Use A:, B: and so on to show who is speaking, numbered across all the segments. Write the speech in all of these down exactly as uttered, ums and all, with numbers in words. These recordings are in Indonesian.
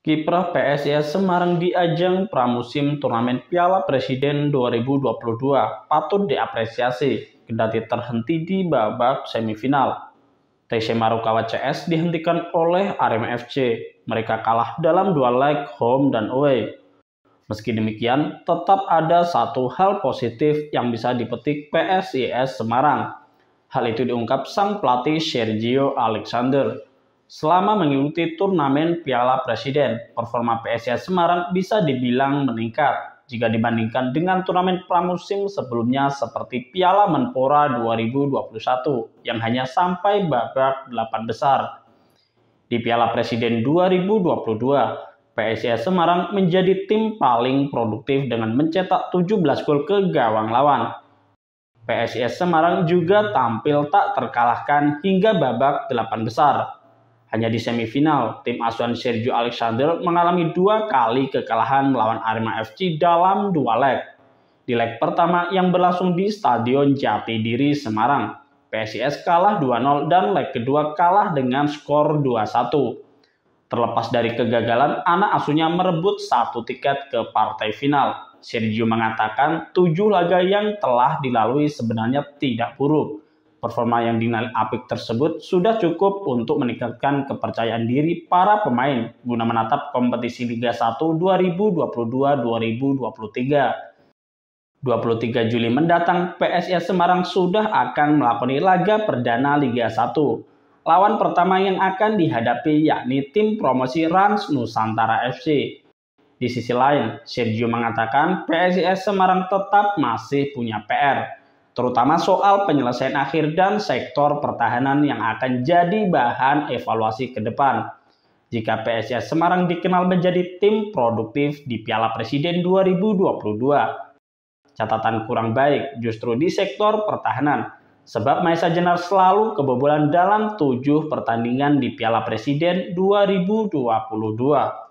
A: Kiprah P S I S Semarang di ajang pramusim turnamen Piala Presiden dua ribu dua puluh dua patut diapresiasi, kendati terhenti di babak semifinal. Persema Rukawa C S dihentikan oleh Arema F C. Mereka kalah dalam dua leg home dan away. Meski demikian, tetap ada satu hal positif yang bisa dipetik P S I S Semarang. Hal itu diungkap sang pelatih Sergio Alexander. Selama mengikuti turnamen Piala Presiden, performa P S I S Semarang bisa dibilang meningkat jika dibandingkan dengan turnamen pramusim sebelumnya seperti Piala Menpora dua ribu dua puluh satu yang hanya sampai babak delapan besar. Di Piala Presiden dua ribu dua puluh dua, P S I S Semarang menjadi tim paling produktif dengan mencetak tujuh belas gol ke gawang lawan. P S I S Semarang juga tampil tak terkalahkan hingga babak delapan besar. Hanya di semifinal, tim asuhan Sergio Alexander mengalami dua kali kekalahan melawan Arema F C dalam dua leg. Di leg pertama yang berlangsung di Stadion Jatidiri Semarang, P S I S kalah dua nol dan leg kedua kalah dengan skor dua satu. Terlepas dari kegagalan, anak asuhnya merebut satu tiket ke partai final. Sergio mengatakan tujuh laga yang telah dilalui sebenarnya tidak buruk. Performa yang dinilai apik tersebut sudah cukup untuk meningkatkan kepercayaan diri para pemain guna menatap kompetisi Liga satu dua ribu dua puluh dua dua ribu dua puluh tiga. dua puluh tiga Juli mendatang, P S I S Semarang sudah akan melakoni laga perdana Liga satu. Lawan pertama yang akan dihadapi yakni tim promosi Rans Nusantara F C. Di sisi lain, Sergio mengatakan P S I S Semarang tetap masih punya P R, terutama soal penyelesaian akhir dan sektor pertahanan yang akan jadi bahan evaluasi ke depan. Jika P S I S Semarang dikenal menjadi tim produktif di Piala Presiden dua ribu dua puluh dua, catatan kurang baik justru di sektor pertahanan, sebab Maesa Jenar selalu kebobolan dalam tujuh pertandingan di Piala Presiden dua ribu dua puluh dua.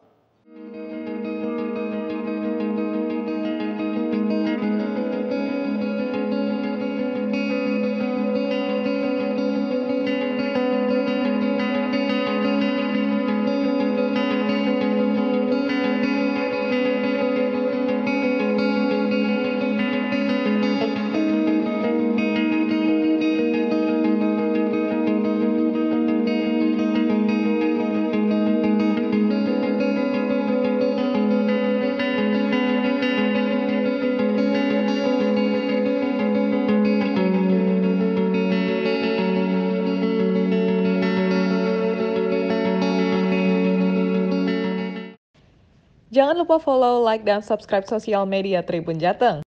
B: Jangan lupa follow, like, dan subscribe sosial media Tribun Jateng.